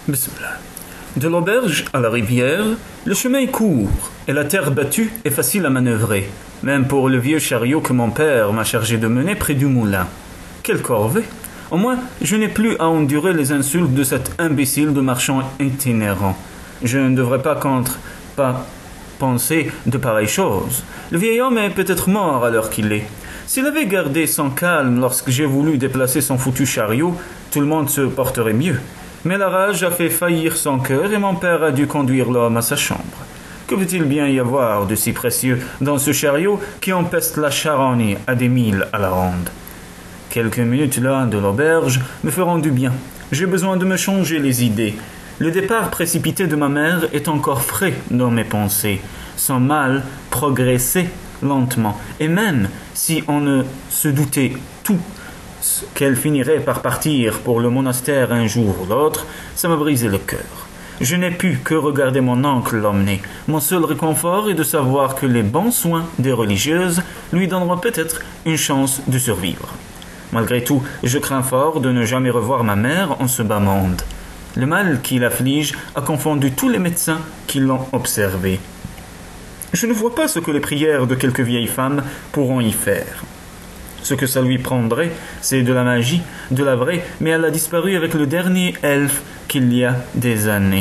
Bismillah. De l'auberge à la rivière, le chemin est court et la terre battue est facile à manœuvrer, même pour le vieux chariot que mon père m'a chargé de mener près du moulin. Quelle corvée! Au moins, je n'ai plus à endurer les insultes de cet imbécile de marchand itinérant. Je ne devrais pas penser de pareilles choses. Le vieil homme est peut-être mort à l'heure qu'il est. S'il avait gardé son calme lorsque j'ai voulu déplacer son foutu chariot, tout le monde se porterait mieux. Mais la rage a fait faillir son cœur et mon père a dû conduire l'homme à sa chambre. Que peut-il bien y avoir de si précieux dans ce chariot qui empeste la charogne à des milles à la ronde? Quelques minutes là de l'auberge me feront du bien. J'ai besoin de me changer les idées. Le départ précipité de ma mère est encore frais dans mes pensées. Son mal progressait lentement. Et même si on ne se doutait tout qu'elle finirait par partir pour le monastère un jour ou l'autre, ça m'a brisé le cœur. Je n'ai pu que regarder mon oncle l'emmener. Mon seul réconfort est de savoir que les bons soins des religieuses lui donneront peut-être une chance de survivre. Malgré tout, je crains fort de ne jamais revoir ma mère en ce bas monde. Le mal qui l'afflige a confondu tous les médecins qui l'ont observé. Je ne vois pas ce que les prières de quelques vieilles femmes pourront y faire. Ce que ça lui prendrait, c'est de la magie, de la vraie, mais elle a disparu avec le dernier elfe qu'il y a des années.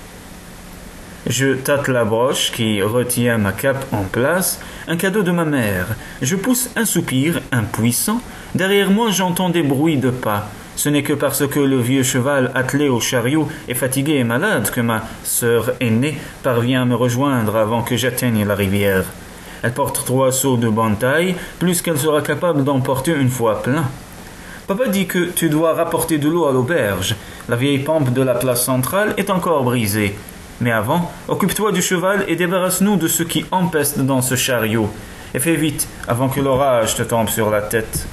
Je tâte la broche qui retient ma cape en place, un cadeau de ma mère. Je pousse un soupir impuissant. Derrière moi, j'entends des bruits de pas. Ce n'est que parce que le vieux cheval attelé au chariot est fatigué et malade que ma sœur aînée parvient à me rejoindre avant que j'atteigne la rivière. Elle porte 3 seaux de bonne taille, plus qu'elle sera capable d'emporter une fois plein. Papa dit que tu dois rapporter de l'eau à l'auberge. La vieille pompe de la place centrale est encore brisée. Mais avant, occupe-toi du cheval et débarrasse-nous de ce qui empeste dans ce chariot. Et fais vite, avant que l'orage te tombe sur la tête.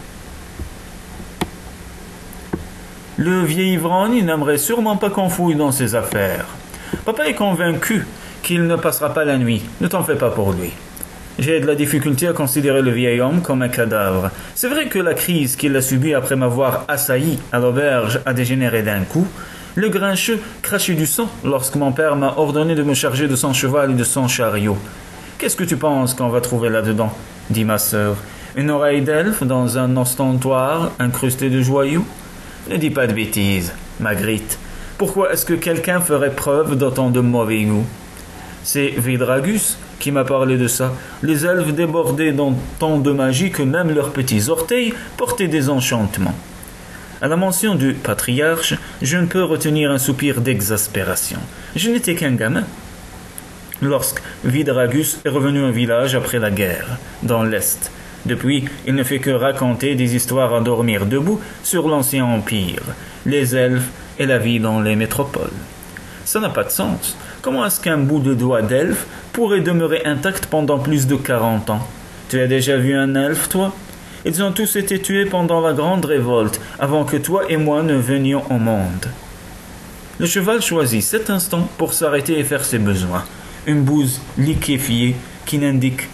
Le vieil ivrogne n'aimerait sûrement pas qu'on fouille dans ses affaires. Papa est convaincu qu'il ne passera pas la nuit. Ne t'en fais pas pour lui. J'ai de la difficulté à considérer le vieil homme comme un cadavre. C'est vrai que la crise qu'il a subie après m'avoir assailli à l'auberge a dégénéré d'un coup. Le grincheux crachait du sang lorsque mon père m'a ordonné de me charger de son cheval et de son chariot. « Qu'est-ce que tu penses qu'on va trouver là-dedans » dit ma sœur. « Une oreille d'elfe dans un ostentoire incrusté de joyaux ?» Ne dis pas de bêtises, Magritte. Pourquoi est-ce que quelqu'un ferait preuve d'autant de mauvais goût? C'est Vidragus qui m'a parlé de ça. Les elfes débordaient dans tant de magie que même leurs petits orteils portaient des enchantements. À la mention du patriarche, je ne peux retenir un soupir d'exaspération. Je n'étais qu'un gamin. Lorsque Vidragus est revenu au village après la guerre, dans l'Est. Depuis, il ne fait que raconter des histoires à dormir debout sur l'ancien empire, les elfes et la vie dans les métropoles. Ça n'a pas de sens. Comment est-ce qu'un bout de doigt d'elfe pourrait demeurer intact pendant plus de 40 ans? Tu as déjà vu un elfe, toi? Ils ont tous été tués pendant la grande révolte, avant que toi et moi ne venions au monde. Le cheval choisit cet instant pour s'arrêter et faire ses besoins. Une bouse liquéfiée qui n'indique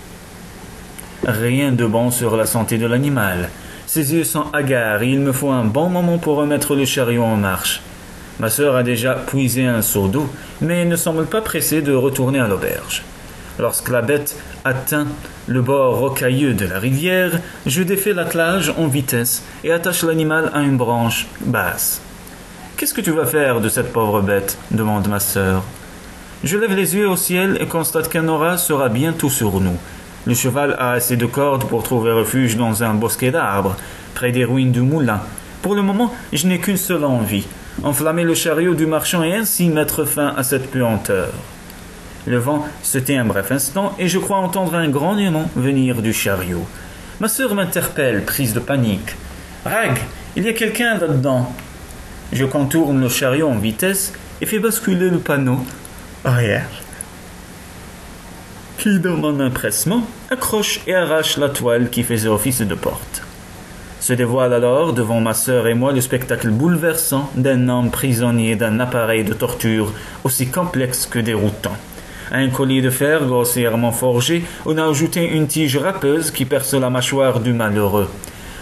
rien de bon sur la santé de l'animal. Ses yeux sont hagards et il me faut un bon moment pour remettre le chariot en marche. Ma sœur a déjà puisé un seau d'eau, mais ne semble pas pressée de retourner à l'auberge. Lorsque la bête atteint le bord rocailleux de la rivière, je défais l'attelage en vitesse et attache l'animal à une branche basse. « Qu'est-ce que tu vas faire de cette pauvre bête ?» demande ma sœur. Je lève les yeux au ciel et constate qu'un orage sera bientôt sur nous. Le cheval a assez de cordes pour trouver refuge dans un bosquet d'arbres, près des ruines du moulin. Pour le moment, je n'ai qu'une seule envie, enflammer le chariot du marchand et ainsi mettre fin à cette puanteur. Le vent se tait un bref instant et je crois entendre un grognement venir du chariot. Ma sœur m'interpelle, prise de panique. « Rag, il y a quelqu'un là-dedans !» Je contourne le chariot en vitesse et fais basculer le panneau arrière, qui, dans mon empressement, accroche et arrache la toile qui faisait office de porte. Se dévoile alors devant ma sœur et moi le spectacle bouleversant d'un homme prisonnier d'un appareil de torture aussi complexe que déroutant. À un collier de fer grossièrement forgé, on a ajouté une tige râpeuse qui perce la mâchoire du malheureux.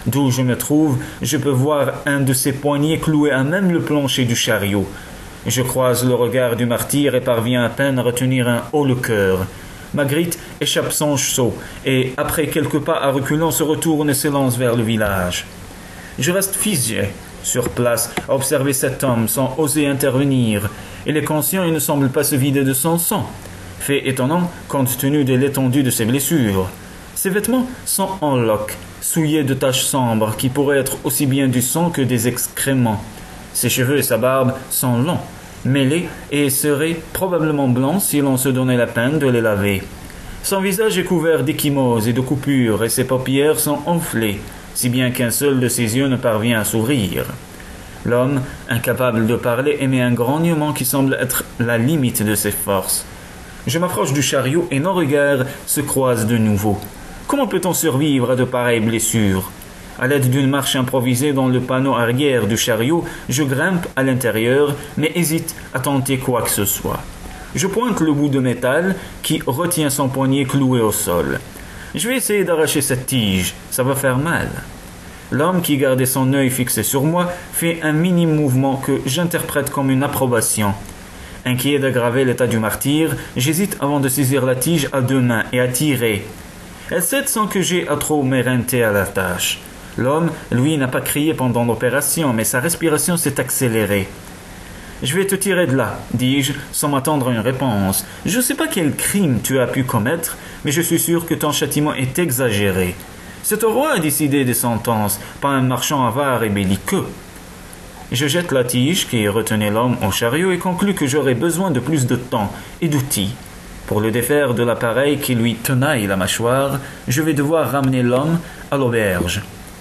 D'où je me trouve, je peux voir un de ses poignets cloué à même le plancher du chariot. Je croise le regard du martyr et parviens à peine à retenir un haut le cœur. Magritte échappe son saut et, après quelques pas à reculons, se retourne et s'élance vers le village. Je reste figé sur place à observer cet homme sans oser intervenir. Il est conscient et ne semble pas se vider de son sang. Fait étonnant compte tenu de l'étendue de ses blessures. Ses vêtements sont en loques, souillés de taches sombres qui pourraient être aussi bien du sang que des excréments. Ses cheveux et sa barbe sont longs, mêlés et seraient probablement blancs si l'on se donnait la peine de les laver. Son visage est couvert d'ecchymoses et de coupures et ses paupières sont enflées, si bien qu'un seul de ses yeux ne parvient à s'ouvrir. L'homme, incapable de parler, émet un grognement qui semble être la limite de ses forces. Je m'approche du chariot et nos regards se croisent de nouveau. Comment peut-on survivre à de pareilles blessures? À l'aide d'une marche improvisée dans le panneau arrière du chariot, je grimpe à l'intérieur, mais hésite à tenter quoi que ce soit. Je pointe le bout de métal qui retient son poignet cloué au sol. Je vais essayer d'arracher cette tige, ça va faire mal. L'homme qui gardait son œil fixé sur moi fait un minime mouvement que j'interprète comme une approbation. Inquiet d'aggraver l'état du martyr, j'hésite avant de saisir la tige à deux mains et à tirer. Elle cède sans que j'aie à trop m'éreinter à la tâche. L'homme, lui, n'a pas crié pendant l'opération, mais sa respiration s'est accélérée. « Je vais te tirer de là, dis-je, sans m'attendre à une réponse. Je ne sais pas quel crime tu as pu commettre, mais je suis sûr que ton châtiment est exagéré. C'est au roi à décider des sentences, pas un marchand avare et belliqueux. » Je jette la tige qui retenait l'homme au chariot et conclus que j'aurais besoin de plus de temps et d'outils. Pour le défaire de l'appareil qui lui tenaille la mâchoire, je vais devoir ramener l'homme à l'auberge.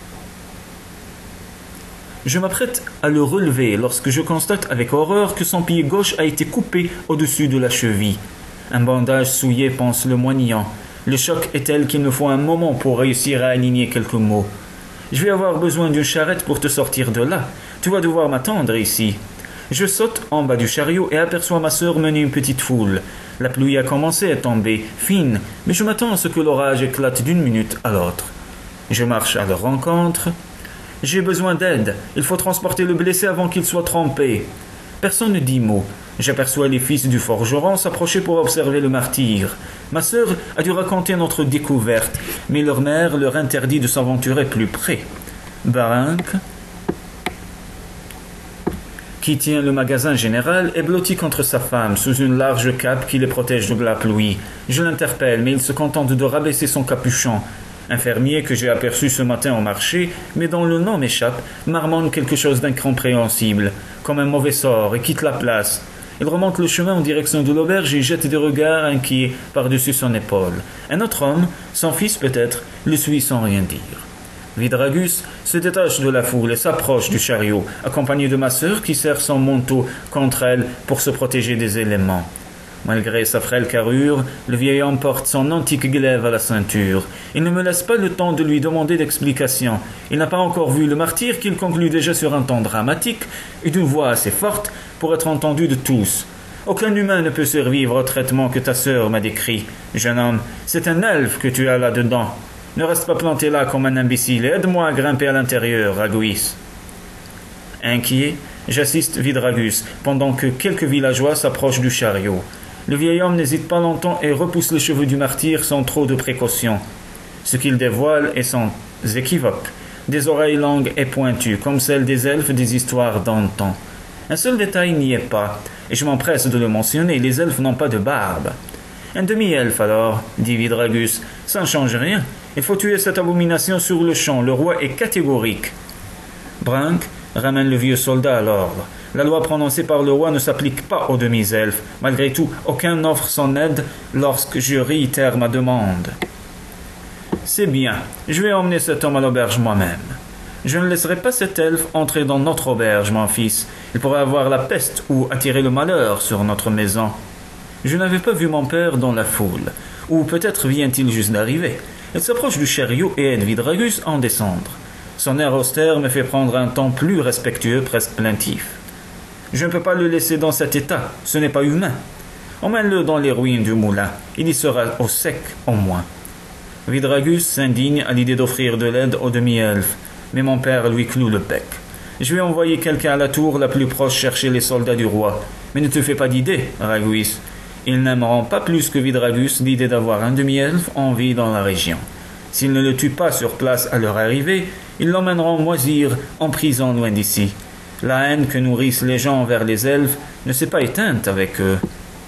Je m'apprête à le relever lorsque je constate avec horreur que son pied gauche a été coupé au-dessus de la cheville. Un bandage souillé panse le moignant. Le choc est tel qu'il me faut un moment pour réussir à aligner quelques mots. « Je vais avoir besoin d'une charrette pour te sortir de là. Tu vas devoir m'attendre ici. » Je saute en bas du chariot et aperçois ma sœur mener une petite foule. La pluie a commencé à tomber, fine, mais je m'attends à ce que l'orage éclate d'une minute à l'autre. Je marche à leur rencontre. « J'ai besoin d'aide. Il faut transporter le blessé avant qu'il soit trempé. » Personne ne dit mot. J'aperçois les fils du forgeron s'approcher pour observer le martyr. Ma sœur a dû raconter notre découverte, mais leur mère leur interdit de s'aventurer plus près. Barinck, qui tient le magasin général, est blotti contre sa femme, sous une large cape qui les protège de la pluie. Je l'interpelle, mais il se contente de rabaisser son capuchon. Un fermier que j'ai aperçu ce matin au marché, mais dont le nom m'échappe, marmonne quelque chose d'incompréhensible, comme un mauvais sort, et quitte la place. Il remonte le chemin en direction de l'auberge et jette des regards inquiets par-dessus son épaule. Un autre homme, son fils peut-être, le suit sans rien dire. Vidragus se détache de la foule et s'approche du chariot, accompagné de ma sœur qui serre son manteau contre elle pour se protéger des éléments. Malgré sa frêle carrure, le vieil homme porte son antique glaive à la ceinture. Il ne me laisse pas le temps de lui demander d'explications. Il n'a pas encore vu le martyr qu'il conclut déjà sur un ton dramatique et d'une voix assez forte pour être entendu de tous. Aucun humain ne peut survivre au traitement que ta sœur m'a décrit. Jeune homme, c'est un elfe que tu as là-dedans. Ne reste pas planté là comme un imbécile et aide-moi à grimper à l'intérieur, Raguis. Inquiet, j'assiste Vidragus pendant que quelques villageois s'approchent du chariot. Le vieil homme n'hésite pas longtemps et repousse les cheveux du martyr sans trop de précaution. Ce qu'il dévoile est sans équivoque. Des oreilles longues et pointues, comme celles des elfes des histoires d'antan. Un seul détail n'y est pas, et je m'empresse de le mentionner, les elfes n'ont pas de barbe. Un demi-elfe alors, dit Vidragus, ça ne change rien. Il faut tuer cette abomination sur le champ, le roi est catégorique. Barinck ramène le vieux soldat à l'ordre. La loi prononcée par le roi ne s'applique pas aux demi-elfes. Malgré tout, aucun n'offre son aide lorsque je réitère ma demande. C'est bien, je vais emmener cet homme à l'auberge moi-même. Je ne laisserai pas cet elfe entrer dans notre auberge, mon fils. Il pourrait avoir la peste ou attirer le malheur sur notre maison. Je n'avais pas vu mon père dans la foule. Ou peut-être vient-il juste d'arriver. Il s'approche du chariot et aide Vidragus à en descendre. Son air austère me fait prendre un ton plus respectueux, presque plaintif. Je ne peux pas le laisser dans cet état, ce n'est pas humain. Emmène-le dans les ruines du moulin, il y sera au sec au moins. Vidragus s'indigne à l'idée d'offrir de l'aide aux demi-elfes. mais mon père lui cloue le bec. Je vais envoyer quelqu'un à la tour la plus proche chercher les soldats du roi. Mais ne te fais pas d'idée, Raguis. Ils n'aimeront pas plus que Vidragus l'idée d'avoir un demi-elfe en vie dans la région. S'ils ne le tuent pas sur place à leur arrivée, ils l'emmèneront moisir en prison loin d'ici. La haine que nourrissent les gens envers les elfes ne s'est pas éteinte avec eux.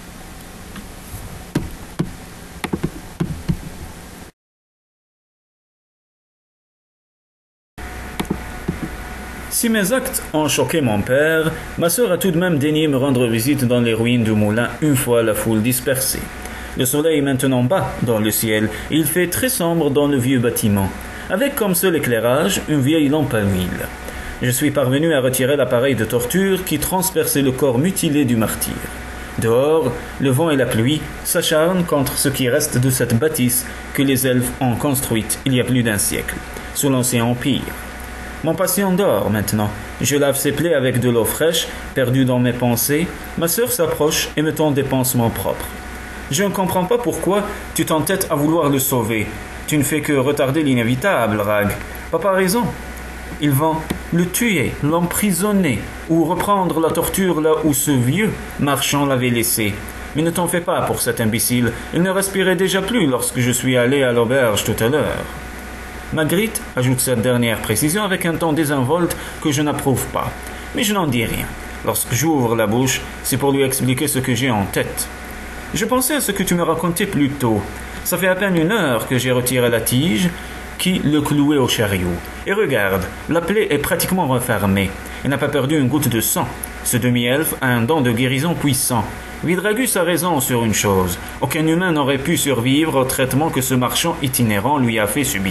Si mes actes ont choqué mon père, ma sœur a tout de même daigné me rendre visite dans les ruines du moulin une fois la foule dispersée. Le soleil est maintenant bas dans le ciel et il fait très sombre dans le vieux bâtiment, avec comme seul éclairage une vieille lampe à huile. Je suis parvenu à retirer l'appareil de torture qui transperçait le corps mutilé du martyr. Dehors, le vent et la pluie s'acharnent contre ce qui reste de cette bâtisse que les elfes ont construite il y a plus d'un siècle, sous l'Ancien Empire. Mon patient dort maintenant. Je lave ses plaies avec de l'eau fraîche, perdue dans mes pensées. Ma sœur s'approche et me tend des pansements propres. Je ne comprends pas pourquoi tu t'entêtes à vouloir le sauver. Tu ne fais que retarder l'inévitable, Rag. Papa a raison. Ils vont le tuer, l'emprisonner, ou reprendre la torture là où ce vieux marchand l'avait laissé. Mais ne t'en fais pas pour cet imbécile. Il ne respirait déjà plus lorsque je suis allé à l'auberge tout à l'heure. Magritte ajoute cette dernière précision avec un ton désinvolte que je n'approuve pas. Mais je n'en dis rien. Lorsque j'ouvre la bouche, c'est pour lui expliquer ce que j'ai en tête. Je pensais à ce que tu me racontais plus tôt. Ça fait à peine 1 heure que j'ai retiré la tige qui le clouait au chariot. Et regarde, la plaie est pratiquement refermée. Il n'a pas perdu une goutte de sang. Ce demi-elfe a un don de guérison puissant. Vidragus a raison sur une chose. Aucun humain n'aurait pu survivre au traitement que ce marchand itinérant lui a fait subir.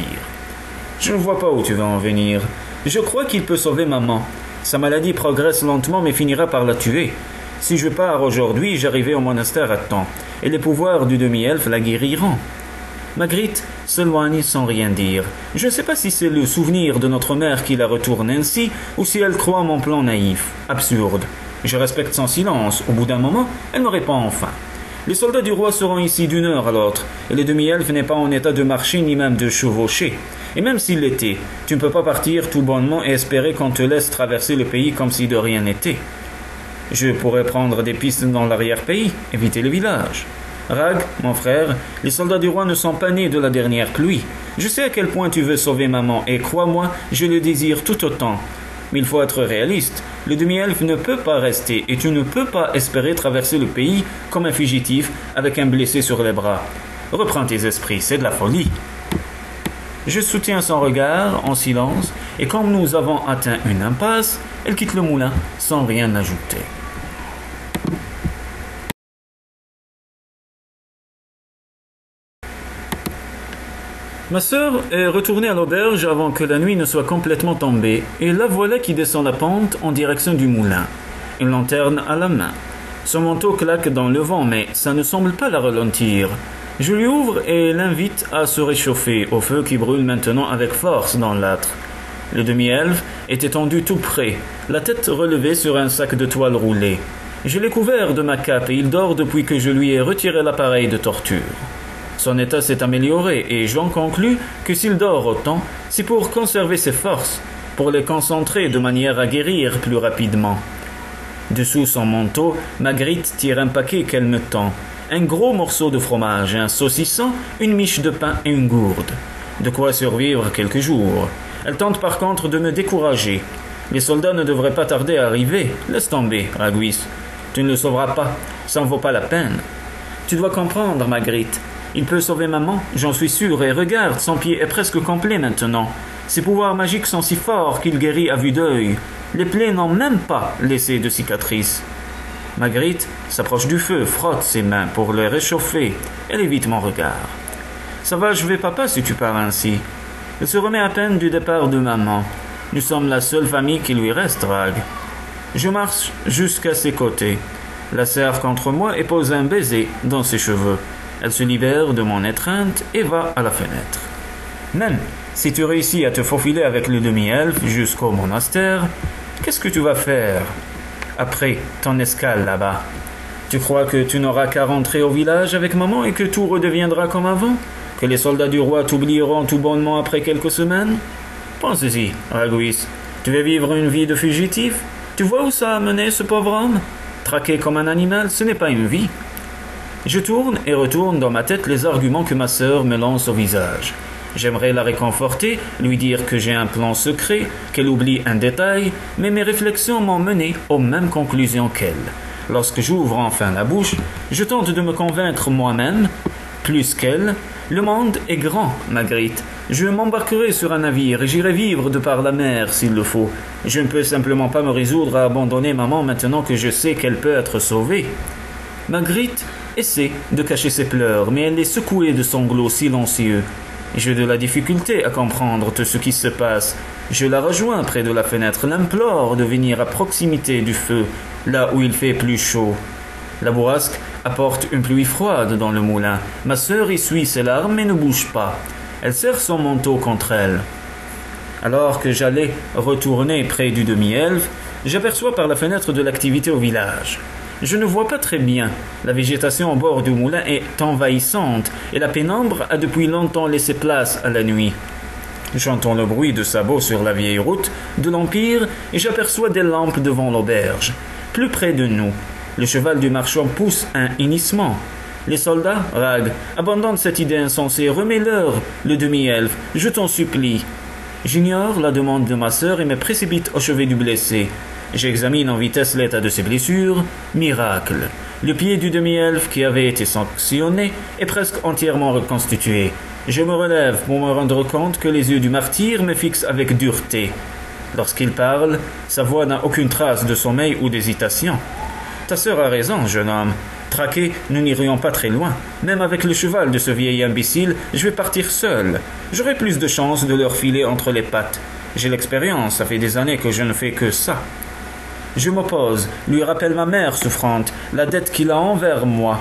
Je ne vois pas où tu vas en venir. Je crois qu'il peut sauver maman. Sa maladie progresse lentement mais finira par la tuer. Si je pars aujourd'hui, j'arriverai au monastère à temps, et les pouvoirs du demi-elfe la guériront. Magritte s'éloigne sans rien dire. Je ne sais pas si c'est le souvenir de notre mère qui la retourne ainsi, ou si elle croit mon plan naïf, absurde. Je respecte son silence. Au bout d'un moment, elle me répond enfin. Les soldats du roi seront ici d'1 heure à l'autre, et le demi-elfe n'est pas en état de marcher ni même de chevaucher. Et même s'il l'était, tu ne peux pas partir tout bonnement et espérer qu'on te laisse traverser le pays comme si de rien n'était. Je pourrais prendre des pistes dans l'arrière-pays, éviter le village. Rag, mon frère, les soldats du roi ne sont pas nés de la dernière pluie. Je sais à quel point tu veux sauver maman, et crois-moi, je le désire tout autant. Mais il faut être réaliste. Le demi-elfe ne peut pas rester, et tu ne peux pas espérer traverser le pays comme un fugitif avec un blessé sur les bras. Reprends tes esprits, c'est de la folie. Je soutiens son regard en silence, et comme nous avons atteint une impasse, elle quitte le moulin sans rien ajouter. Ma sœur est retournée à l'auberge avant que la nuit ne soit complètement tombée, et la voilà qui descend la pente en direction du moulin, une lanterne à la main. Son manteau claque dans le vent, mais ça ne semble pas la ralentir. Je lui ouvre et l'invite à se réchauffer au feu qui brûle maintenant avec force dans l'âtre. Le demi-elfe est étendu tout près, la tête relevée sur un sac de toile roulée. Je l'ai couvert de ma cape et il dort depuis que je lui ai retiré l'appareil de torture. Son état s'est amélioré et j'en conclus que s'il dort autant, c'est pour conserver ses forces, pour les concentrer de manière à guérir plus rapidement. Dessous son manteau, Magritte tire un paquet qu'elle me tend. Un gros morceau de fromage, un saucisson, une miche de pain et une gourde. De quoi survivre quelques jours. Elle tente par contre de me décourager. Les soldats ne devraient pas tarder à arriver. Laisse tomber, Raguis. Tu ne le sauveras pas. Ça en vaut pas la peine. Tu dois comprendre, Magritte. Il peut sauver maman, j'en suis sûr, et regarde, son pied est presque complet maintenant. Ses pouvoirs magiques sont si forts qu'il guérit à vue d'œil. Les plaies n'ont même pas laissé de cicatrices. Magritte s'approche du feu, frotte ses mains pour les réchauffer. Elle évite mon regard. Ça va achever papa si tu pars ainsi. Elle se remet à peine du départ de maman. Nous sommes la seule famille qui lui reste, Rag. Je marche jusqu'à ses côtés, la serre contre moi et pose un baiser dans ses cheveux. Elle se libère de mon étreinte et va à la fenêtre. Même si tu réussis à te faufiler avec le demi-elfe jusqu'au monastère, qu'est-ce que tu vas faire après ton escale là-bas? Tu crois que tu n'auras qu'à rentrer au village avec maman et que tout redeviendra comme avant? Que les soldats du roi t'oublieront tout bonnement après quelques semaines? Pensez-y, Raguis. Tu veux vivre une vie de fugitif? Tu vois où ça a mené ce pauvre homme? Traqué comme un animal, ce n'est pas une vie. Je tourne et retourne dans ma tête les arguments que ma sœur me lance au visage. J'aimerais la réconforter, lui dire que j'ai un plan secret, qu'elle oublie un détail, mais mes réflexions m'ont mené aux mêmes conclusions qu'elle. Lorsque j'ouvre enfin la bouche, je tente de me convaincre moi-même, plus qu'elle, le monde est grand, Magritte. Je m'embarquerai sur un navire et j'irai vivre de par la mer s'il le faut. Je ne peux simplement pas me résoudre à abandonner maman maintenant que je sais qu'elle peut être sauvée. Magritte essaie de cacher ses pleurs, mais elle est secouée de sanglots silencieux. J'ai de la difficulté à comprendre tout ce qui se passe. Je la rejoins près de la fenêtre, l'implore de venir à proximité du feu, là où il fait plus chaud. La bourrasque apporte une pluie froide dans le moulin. Ma sœur essuie ses larmes mais ne bouge pas. Elle serre son manteau contre elle. Alors que j'allais retourner près du demi-elfe, j'aperçois par la fenêtre de l'activité au village. Je ne vois pas très bien. La végétation au bord du moulin est envahissante et la pénombre a depuis longtemps laissé place à la nuit. J'entends le bruit de sabots sur la vieille route de l'Empire et j'aperçois des lampes devant l'auberge. Plus près de nous, le cheval du marchand pousse un hennissement. Les soldats, Rag, abandonnent cette idée insensée. Remets-leur le demi-elfe, je t'en supplie. J'ignore la demande de ma sœur et me précipite au chevet du blessé. J'examine en vitesse l'état de ses blessures. Miracle. Le pied du demi-elfe qui avait été sanctionné est presque entièrement reconstitué. Je me relève pour me rendre compte que les yeux du martyr me fixent avec dureté. Lorsqu'il parle, sa voix n'a aucune trace de sommeil ou d'hésitation. Ta sœur a raison, jeune homme. Traqués, nous n'irions pas très loin. Même avec le cheval de ce vieil imbécile, je vais partir seul. J'aurai plus de chances de leur filer entre les pattes. J'ai l'expérience, ça fait des années que je ne fais que ça. Je m'oppose, lui rappelle ma mère souffrante, la dette qu'il a envers moi,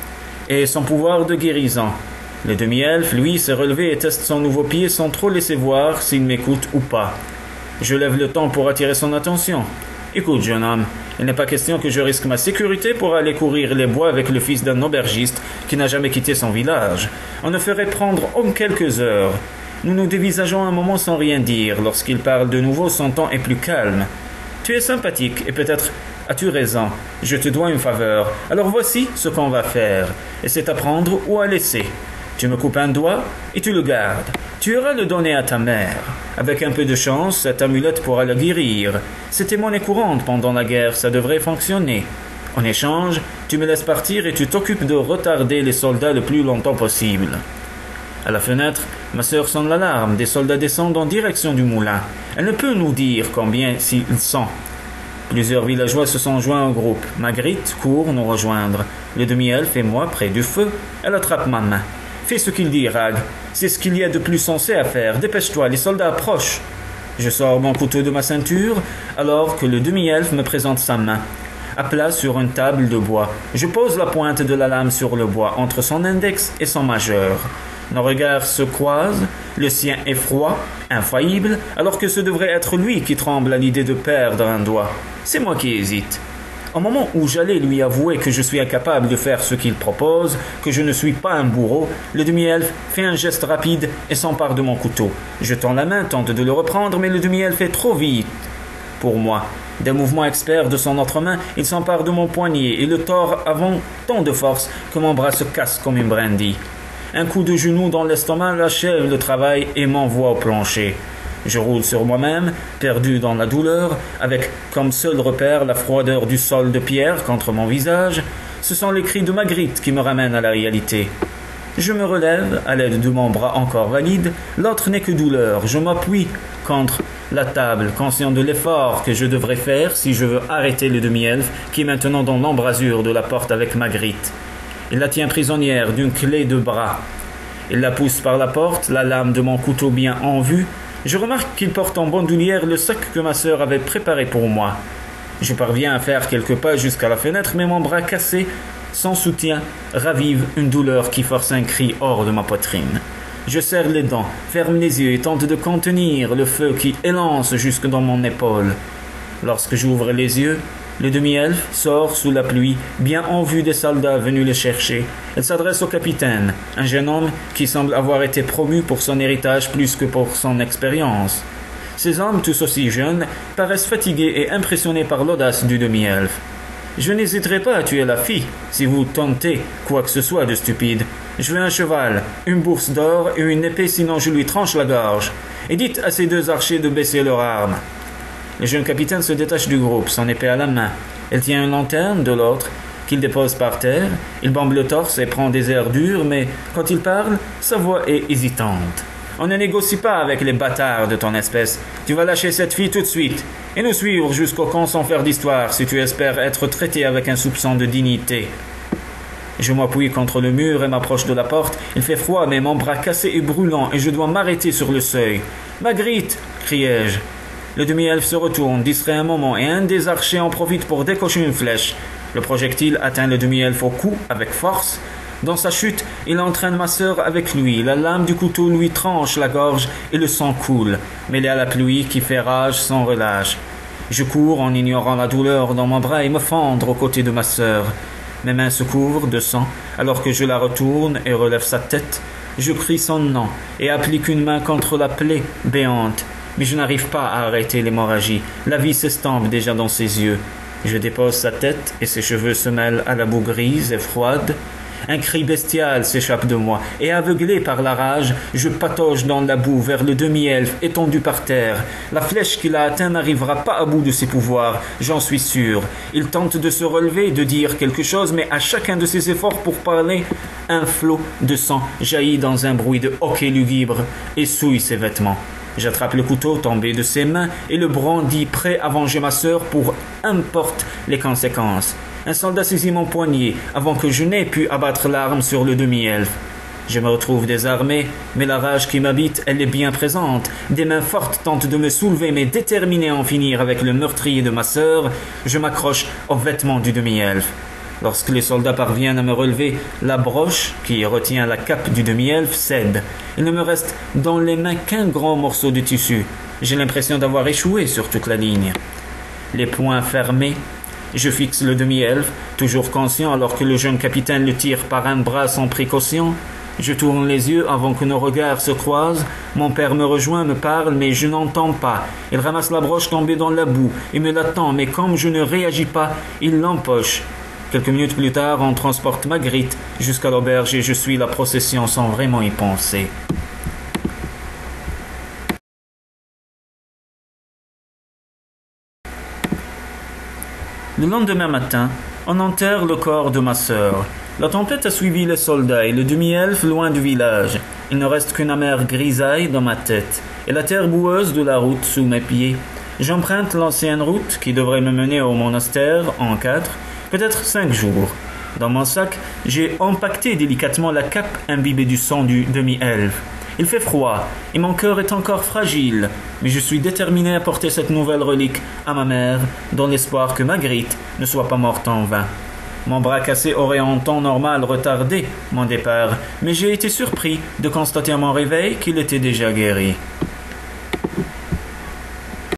et son pouvoir de guérison. Le demi-elfe, lui, s'est relevé et teste son nouveau pied sans trop laisser voir s'il m'écoute ou pas. Je lève le ton pour attirer son attention. Écoute, jeune homme, il n'est pas question que je risque ma sécurité pour aller courir les bois avec le fils d'un aubergiste qui n'a jamais quitté son village. On ne ferait prendre en quelques heures. Nous nous dévisageons un moment sans rien dire. Lorsqu'il parle de nouveau, son ton est plus calme. Tu es sympathique et peut-être as-tu raison. Je te dois une faveur. Alors voici ce qu'on va faire. Et c'est à prendre ou à laisser. Tu me coupes un doigt et tu le gardes. Tu iras le donner à ta mère. Avec un peu de chance, cette amulette pourra le guérir. C'était monnaie courante pendant la guerre, ça devrait fonctionner. En échange, tu me laisses partir et tu t'occupes de retarder les soldats le plus longtemps possible. À la fenêtre, ma sœur sonne l'alarme. Des soldats descendent en direction du moulin. Elle ne peut nous dire combien s'ils sont. Plusieurs villageois se sont joints au groupe. Magritte court nous rejoindre. Le demi-elfe et moi près du feu. Elle attrape ma main. Fais ce qu'il dit, Rag. C'est ce qu'il y a de plus sensé à faire. Dépêche-toi, les soldats approchent. Je sors mon couteau de ma ceinture, alors que le demi-elfe me présente sa main. À plat sur une table de bois. Je pose la pointe de la lame sur le bois, entre son index et son majeur. Nos regards se croisent, le sien est froid, infaillible, alors que ce devrait être lui qui tremble à l'idée de perdre un doigt. C'est moi qui hésite. Au moment où j'allais lui avouer que je suis incapable de faire ce qu'il propose, que je ne suis pas un bourreau, le demi-elfe fait un geste rapide et s'empare de mon couteau. Je tends la main, tente de le reprendre, mais le demi-elfe est trop vite pour moi. D'un mouvement expert de son autre main, il s'empare de mon poignet et le tord avant tant de force que mon bras se casse comme une brindille. Un coup de genou dans l'estomac achève le travail et m'envoie au plancher. Je roule sur moi-même, perdu dans la douleur, avec comme seul repère la froideur du sol de pierre contre mon visage. Ce sont les cris de Magritte qui me ramènent à la réalité. Je me relève à l'aide de mon bras encore valide, l'autre n'est que douleur. Je m'appuie contre la table, conscient de l'effort que je devrais faire si je veux arrêter le demi-elfe qui est maintenant dans l'embrasure de la porte avec Magritte. Il la tient prisonnière d'une clé de bras. Il la pousse par la porte, la lame de mon couteau bien en vue. Je remarque qu'il porte en bandoulière le sac que ma sœur avait préparé pour moi. Je parviens à faire quelques pas jusqu'à la fenêtre, mais mon bras cassé, sans soutien, ravive une douleur qui force un cri hors de ma poitrine. Je serre les dents, ferme les yeux et tente de contenir le feu qui élance jusque dans mon épaule. Lorsque j'ouvre les yeux, le demi-elfe sort sous la pluie, bien en vue des soldats venus le chercher. Elle s'adresse au capitaine, un jeune homme qui semble avoir été promu pour son héritage plus que pour son expérience. Ces hommes, tous aussi jeunes, paraissent fatigués et impressionnés par l'audace du demi-elfe. Je n'hésiterai pas à tuer la fille, si vous tentez quoi que ce soit de stupide. Je veux un cheval, une bourse d'or et une épée, sinon je lui tranche la gorge. Et dites à ces deux archers de baisser leurs armes. Le jeune capitaine se détache du groupe, son épée à la main. Elle tient une lanterne de l'autre, qu'il dépose par terre. Il bombe le torse et prend des airs durs, mais quand il parle, sa voix est hésitante. On ne négocie pas avec les bâtards de ton espèce. Tu vas lâcher cette fille tout de suite et nous suivre jusqu'au camp sans faire d'histoire si tu espères être traité avec un soupçon de dignité. Je m'appuie contre le mur et m'approche de la porte. Il fait froid, mais mon bras cassé est brûlant et je dois m'arrêter sur le seuil. « Magritte !» criai-je. Le demi-elfe se retourne, distrait un moment, et un des archers en profite pour décocher une flèche. Le projectile atteint le demi-elfe au cou avec force. Dans sa chute, il entraîne ma sœur avec lui. La lame du couteau lui tranche la gorge et le sang coule, mêlé à la pluie qui fait rage sans relâche. Je cours en ignorant la douleur dans mon bras et me fendre aux côtés de ma sœur. Mes mains se couvrent de sang alors que je la retourne et relève sa tête. Je crie son nom et applique une main contre la plaie béante. Mais je n'arrive pas à arrêter l'hémorragie. La vie s'estampe déjà dans ses yeux. Je dépose sa tête et ses cheveux se mêlent à la boue grise et froide. Un cri bestial s'échappe de moi, et aveuglé par la rage, je patauge dans la boue vers le demi-elfe étendu par terre. La flèche qu'il a atteint n'arrivera pas à bout de ses pouvoirs, j'en suis sûr. Il tente de se relever, de dire quelque chose, mais à chacun de ses efforts pour parler, un flot de sang jaillit dans un bruit de hoquet lugubre et souille ses vêtements. J'attrape le couteau tombé de ses mains et le brandis prêt à venger ma sœur pour importe les conséquences. Un soldat saisit mon poignet avant que je n'aie pu abattre l'arme sur le demi-elfe. Je me retrouve désarmé, mais la rage qui m'habite, elle est bien présente. Des mains fortes tentent de me soulever, mais déterminé à en finir avec le meurtrier de ma sœur, je m'accroche aux vêtements du demi-elfe. Lorsque les soldats parviennent à me relever, la broche qui retient la cape du demi-elfe cède. Il ne me reste dans les mains qu'un grand morceau de tissu. J'ai l'impression d'avoir échoué sur toute la ligne. Les poings fermés, je fixe le demi-elfe, toujours conscient alors que le jeune capitaine le tire par un bras sans précaution. Je tourne les yeux avant que nos regards se croisent. Mon père me rejoint, me parle, mais je n'entends pas. Il ramasse la broche tombée dans la boue et me la tend, mais comme je ne réagis pas, il l'empoche. Quelques minutes plus tard, on transporte Magritte jusqu'à l'auberge et je suis la procession sans vraiment y penser. Le lendemain matin, on enterre le corps de ma sœur. La tempête a suivi les soldats et le demi-elfe loin du village. Il ne reste qu'une amère grisaille dans ma tête et la terre boueuse de la route sous mes pieds. J'emprunte l'ancienne route qui devrait me mener au monastère en 4, peut-être 5 jours. Dans mon sac, j'ai empaqueté délicatement la cape imbibée du sang du demi-elfe. Il fait froid et mon cœur est encore fragile, mais je suis déterminé à porter cette nouvelle relique à ma mère, dans l'espoir que Magritte ne soit pas morte en vain. Mon bras cassé aurait en temps normal retardé mon départ, mais j'ai été surpris de constater à mon réveil qu'il était déjà guéri.